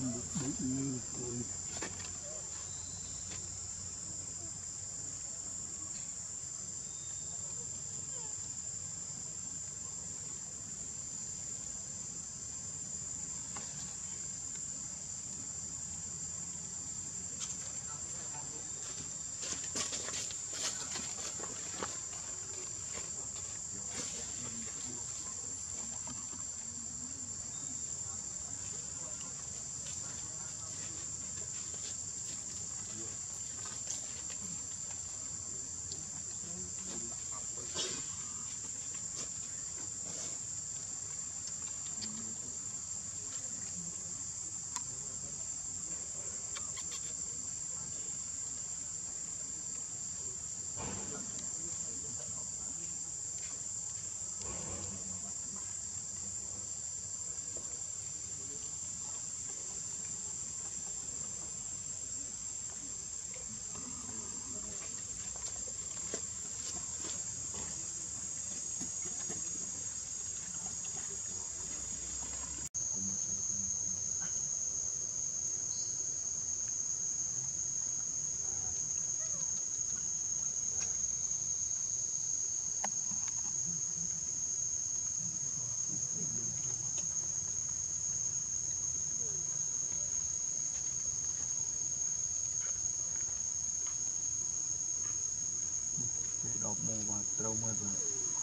đọc mù và trâu mệt rồi.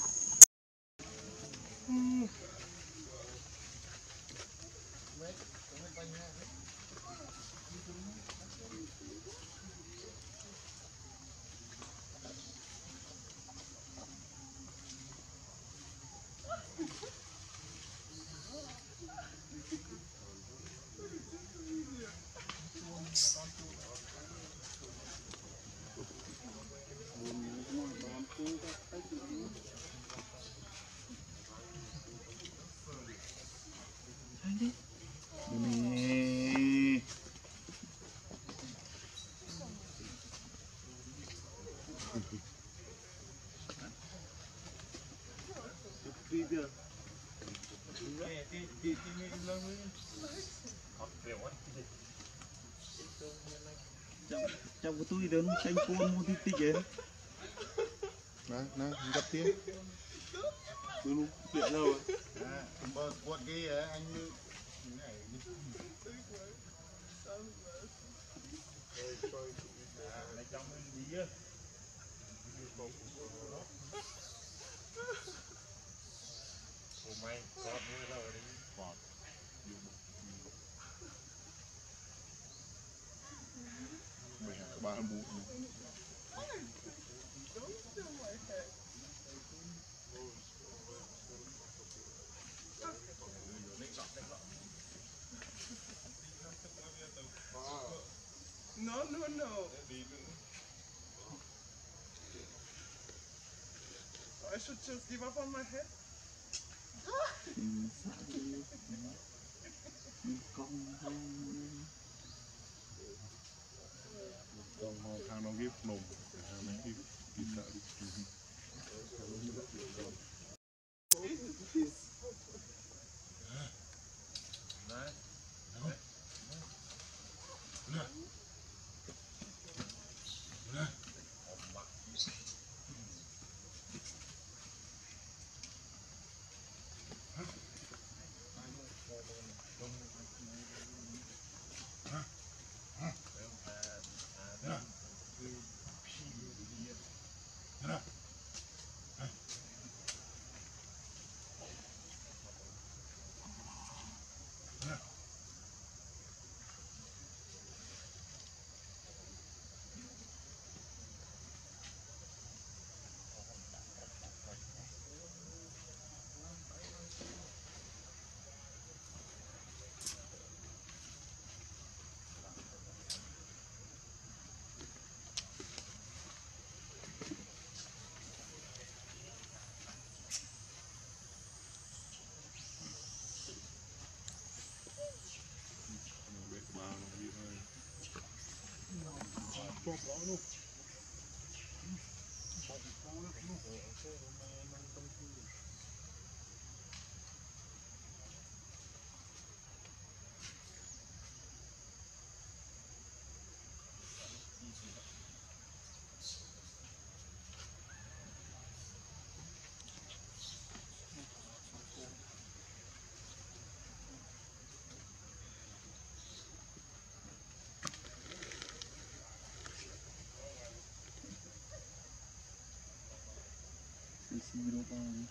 Trong cái túi đơn xanh cuốn một tí kìa. Nè, gặp tiếng. Tôi luôn, điện đâu rồi? Bờ quật kia anh như này. Lấy trong mình đi á. Ủa mày, con như đâu rồi đi? Bọt. Mày hả, ba mũ. No, no, no. I should just give up on my head. Con thằng nó ghép nồng, thằng nó ghép sợ đi. video con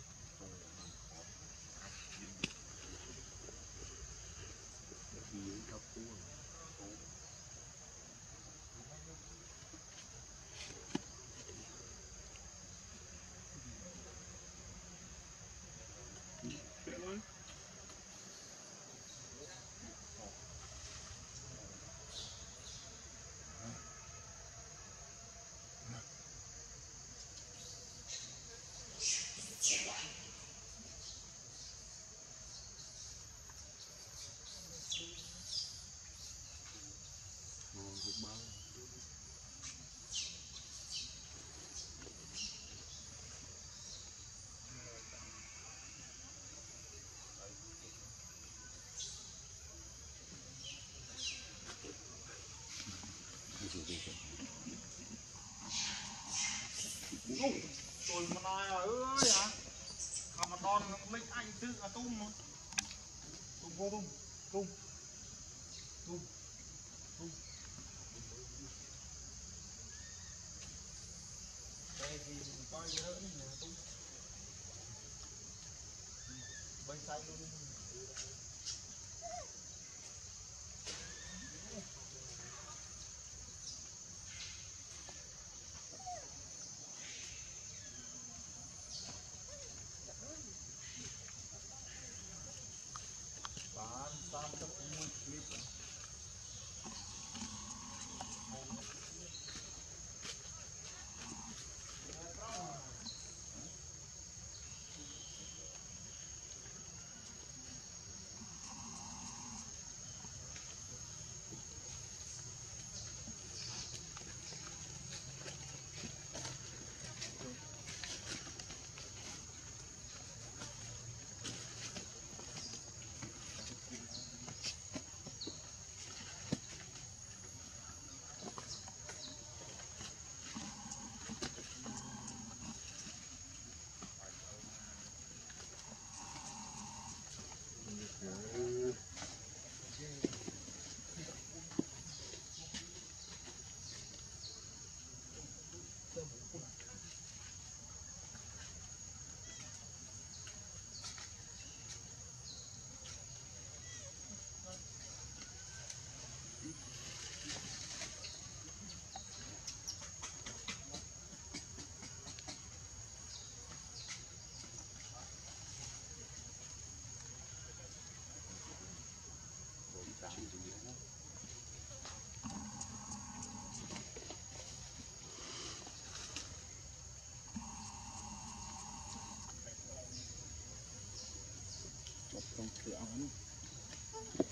tôi mà nói ơi hả mà đòn lấy anh tự là tung mà tung vô tung tung tung tung đây thì coi cái đó nè tung bay xanh luôn bán tam tập mua clip trong cửa ống